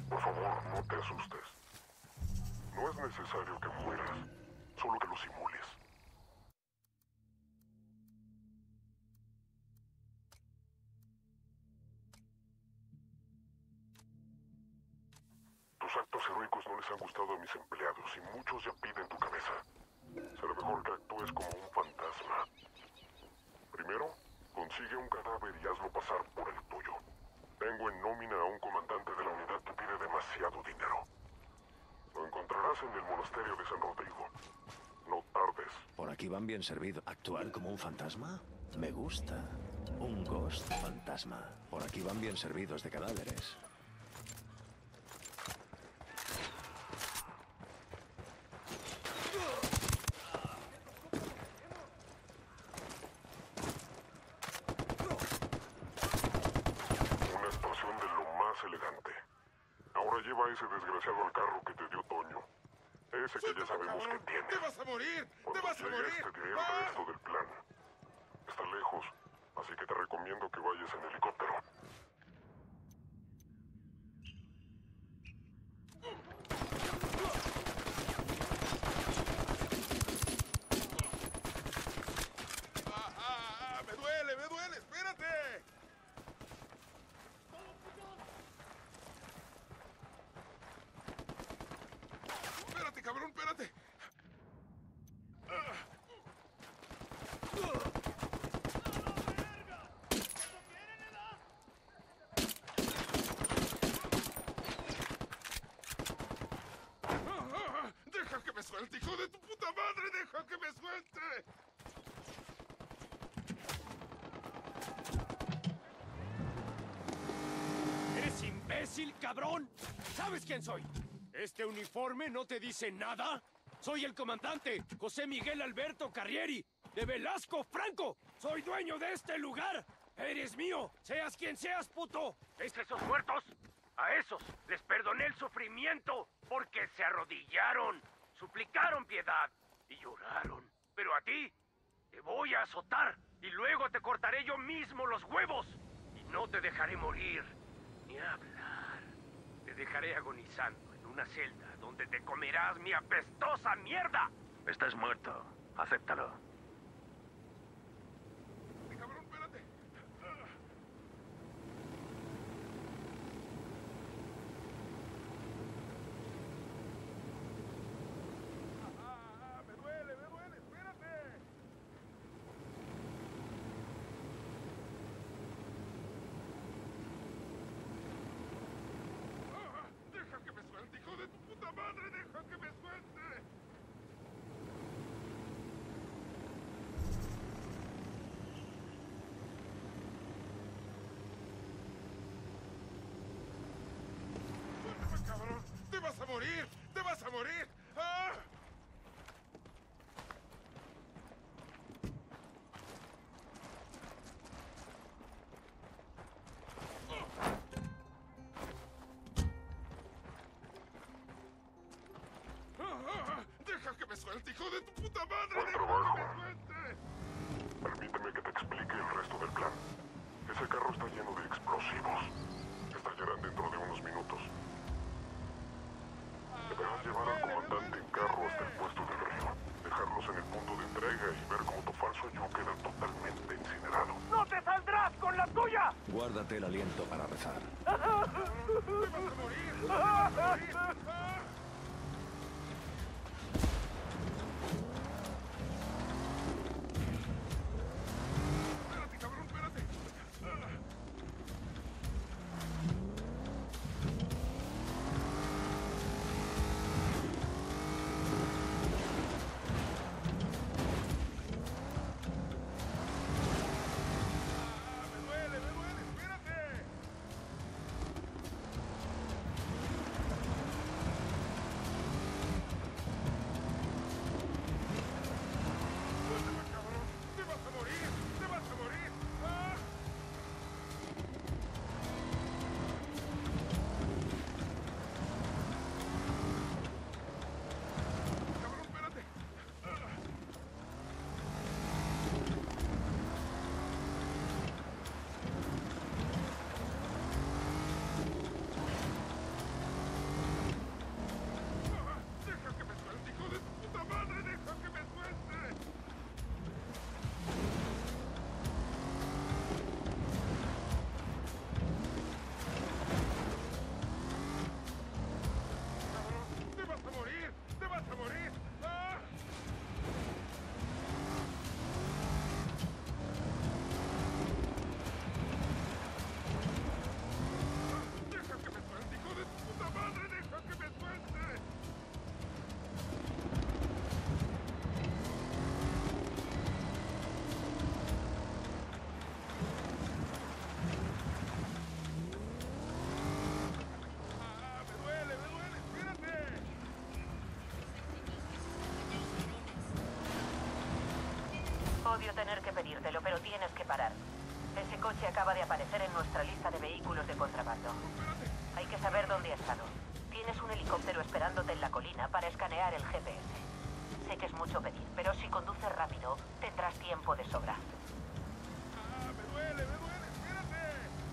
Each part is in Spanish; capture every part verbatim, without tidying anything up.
Por favor, no te asustes. No es necesario que mueras, solo que lo simules. Tus actos heroicos no les han gustado a mis empleados y muchos ya piden tu cabeza. Será mejor que actúes como un fantasma. Primero, consigue un cadáver y hazlo pasar por el tuyo. Tengo en nómina a un comandante de la unidad que pide demasiado dinero. Lo encontrarás en el monasterio de San Rodrigo. No tardes. Por aquí van bien servidos. ¿Actuar como un fantasma? Me gusta. Un ghost fantasma. Por aquí van bien servidos de cadáveres. Una actuación de lo más elegante. Ahora lleva a ese desgraciado al carro que te dio Toño. Ese que ya sabemos que tiene. ¡Te vas a morir! ¡Te Cuando vas a llegues, morir! te diré el ¡Ah! resto del plan. Está lejos, así que te recomiendo que vayas en helicóptero. ¡Ah, ah, ah! ¡Me duele, me duele! ¡Espérate! ¡Espérate, cabrón! ¡Espérate! ¡Ah! ¡Deja que me suelte, hijo de tu puta madre! ¡Deja que me suelte! ¿Eres imbécil, cabrón? ¿Sabes quién soy? ¿Este uniforme no te dice nada? Soy el comandante José Miguel Alberto Carrieri, de Velasco Franco. Soy dueño de este lugar. Eres mío, seas quien seas, puto. ¿Ves esos muertos? A esos les perdoné el sufrimiento porque se arrodillaron, suplicaron piedad y lloraron. Pero a ti te voy a azotar y luego te cortaré yo mismo los huevos. Y no te dejaré morir ni hablar. Te dejaré agonizando en una celda donde te comerás mi apestosa mierda. Estás muerto. Acéptalo. ¡Cabrón, espérate! ¡Ah, ah, ah! ¡Me duele, me duele! ¡Espérate! ¡Ah! ¡Deja que me suelte, hijo de tu puta madre! ¡Deja que me suelte! ¡Suéltame, cabrón! ¡Te vas a morir! ¡Te vas a morir! ¡Ah! ¡Ah, ah! ¡Deja que me suelte, hijo de tu puta madre! Buen ¡Deja trabajo. que me suelte! Permíteme que te explique el resto del plan. Ese carro está lleno de explosivos. Estallarán dentro de unos minutos. Deberás llevar al comandante en carro hasta el puesto del río, dejarlos en el punto de entrega y ver cómo tu falso yo queda totalmente incinerado. ¡No te saldrás con la tuya! Guárdate el aliento para rezar. ¡Te vas a morir! ¡Te vas a morir! ¡Ah! ¡Espérate, cabrón! ¡Espérate! ¡Ah! ¡Ah! ¡Me duele, me duele! ¡Espérate! Odio tener que pedírtelo, pero tienes que parar. Ese coche acaba de aparecer en nuestra lista de vehículos de contrabando. Hay que saber dónde ha estado. Tienes un helicóptero esperándote en la colina para escanear el G P S. Sé que es mucho pedir, pero si conduces rápido, tendrás tiempo de sobra. ¡Ah, me duele, me duele! ¡Espérate!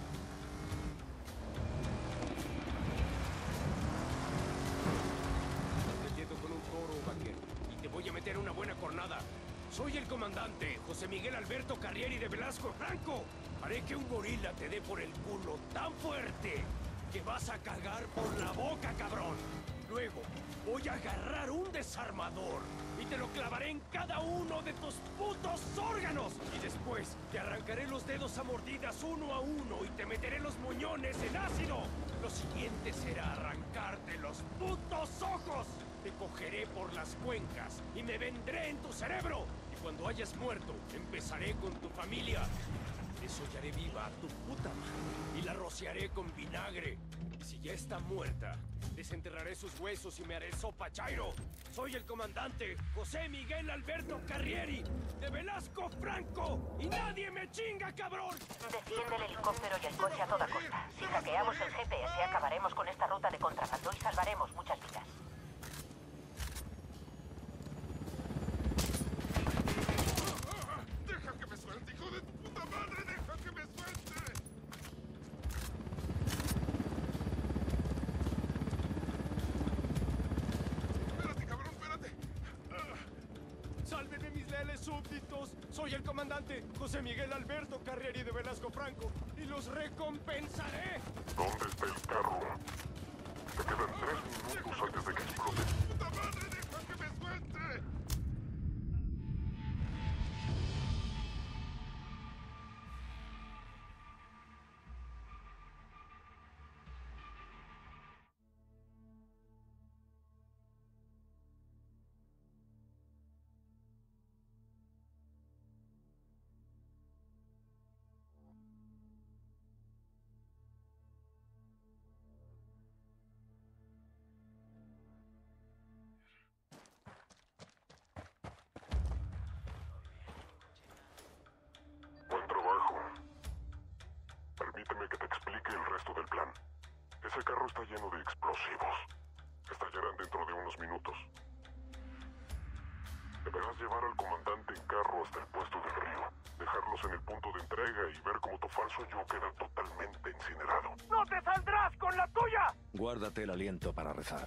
Te quedo con un toro, vaquero, y te voy a meter una buena cornada. Soy el comandante José Miguel Alberto Carrieri de Velasco Franco. Haré que un gorila te dé por el culo tan fuerte que vas a cagar por la boca, cabrón. Luego, voy a agarrar un desarmador y te lo clavaré en cada uno de tus putos órganos. Y después, te arrancaré los dedos a mordidas uno a uno y te meteré los muñones en ácido. Lo siguiente será arrancarte los putos ojos. Te cogeré por las cuencas y me vendré en tu cerebro. Y cuando hayas muerto, empezaré con tu familia. Desollaré viva a tu puta madre y la rociaré con vinagre. Y si ya está muerta, desenterraré sus huesos y me haré sopa chairo. Soy el comandante José Miguel Alberto Carrieri de Velasco Franco. Y nadie me chinga, cabrón. Desciende el helicóptero y el coche a toda costa. Si hackeamos el G P S, acabaremos con esta ruta de contrabando y salvaremos muchas vidas. ¡Deja que me suelte, hijo de tu puta madre! ¡Deja que me suelte! ¡Espérate, cabrón, espérate! ¡Sálvenme, mis leales súbditos! Soy el comandante José Miguel Alberto Carrieri de Velasco Franco y los recompensaré. ¿Dónde está el carro? Te quedan tres minutos antes de que explote. ¡Puta madre, deja que me suelte! Buen trabajo. Permíteme que te explique el resto del plan. Ese carro está lleno de explosivos. Estallarán dentro de unos minutos. Deberás llevar al comandante en carro hasta el puesto del río, dejarlos en el punto de entrega y ver cómo tu falso yo queda totalmente incinerado. ¡No te saldrás con la tuya! Guárdate el aliento para rezar.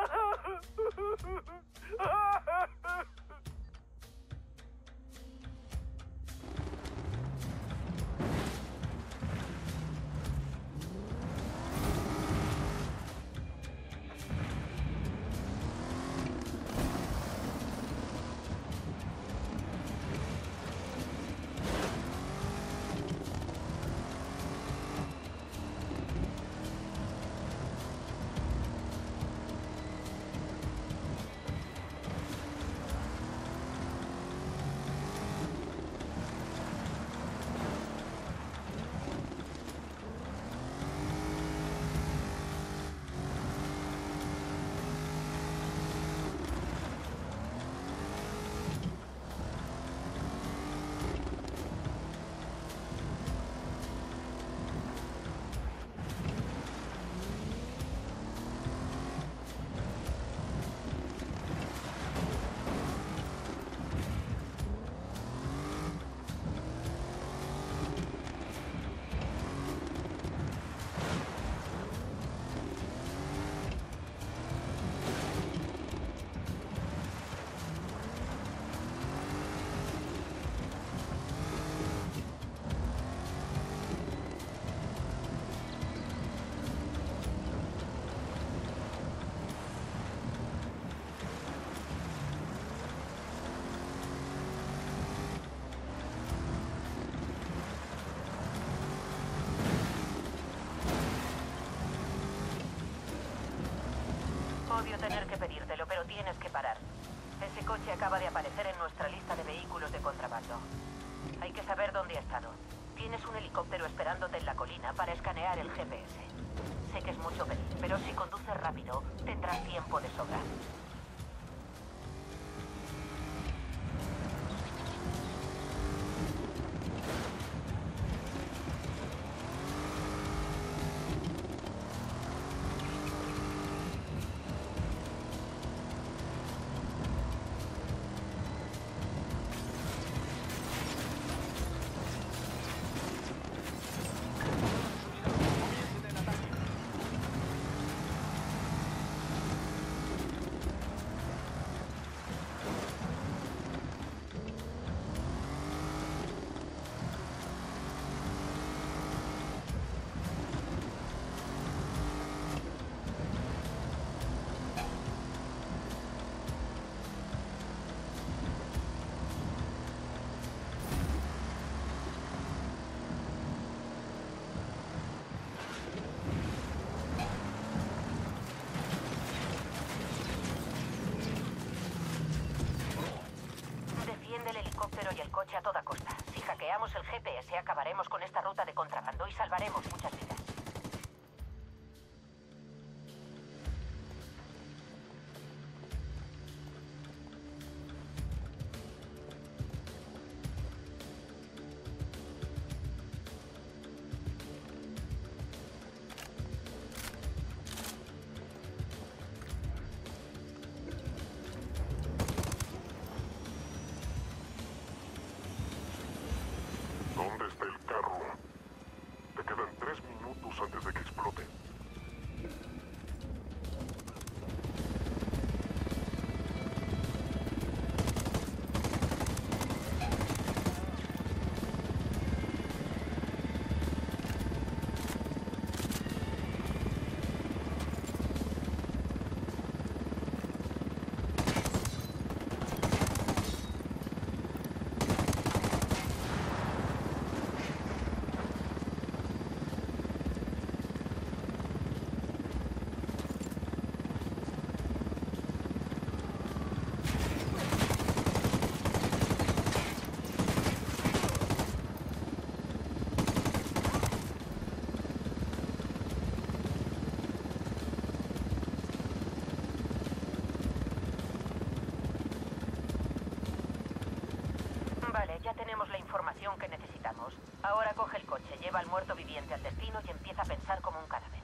Odio tener que pedírtelo, pero tienes que parar. Ese coche acaba de aparecer en nuestra lista de vehículos de contrabando. Hay que saber dónde ha estado. Tienes un helicóptero esperándote en la colina para escanear el G P S. Sé que es mucho pedir, pero si conduces rápido, tendrás tiempo de sobra. lleva al muerto viviente al destino y empieza a pensar como un cadáver.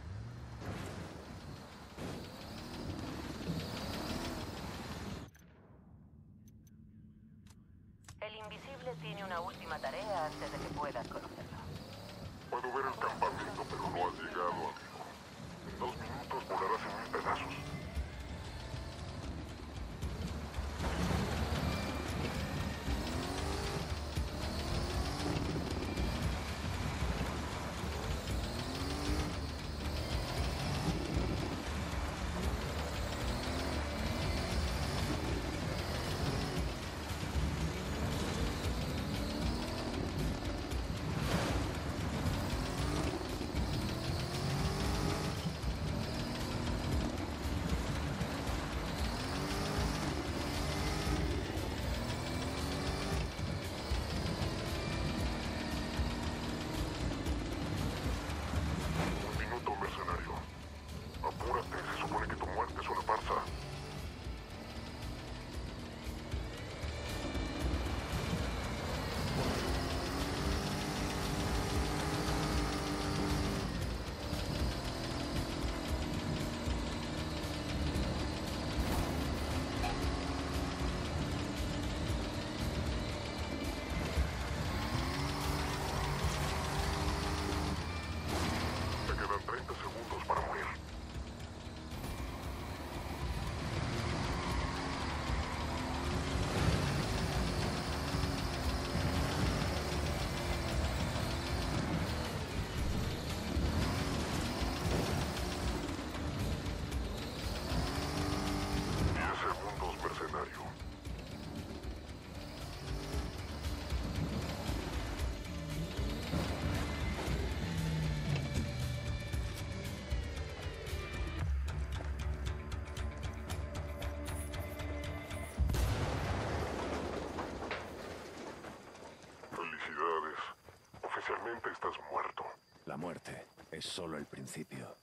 El invisible tiene una última tarea antes de que puedas conocerlo. Puedo ver el campamento, pero no has llegado, amigo. En dos minutos volarás en mil pedazos. La muerte es solo el principio.